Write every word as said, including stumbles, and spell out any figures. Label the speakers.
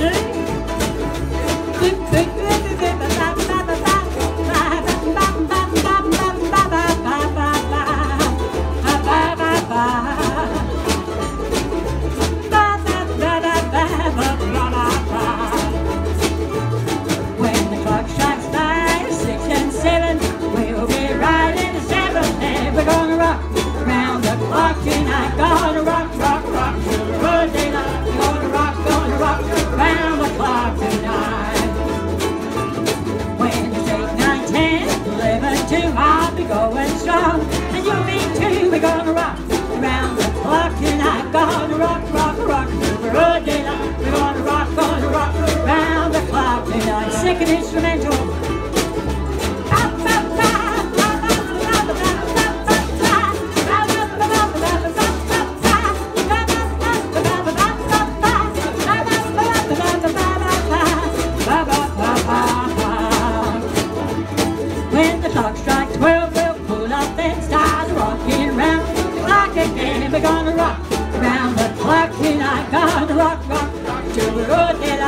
Speaker 1: When the clock strikes five, six and seven, we'll be riding the seventh day. We're gonna rock around the clock tonight. Gonna rock, rock, rock till the good daylight. We're gonna rock, gonna rock around the clock tonight. When it's eight, nine, ten, eleven, two, I'll be going strong, and you'll be too. We're gonna rock around the clock tonight. Gonna rock, rock, rock till the good daylight. We're gonna rock, gonna rock around the clock tonight. Second instrumental. When the clock strikes twelve, we'll pull up and start rocking round the clock again. We're gonna rock around the clock tonight. Gonna rock, rock, rock till the good daylight.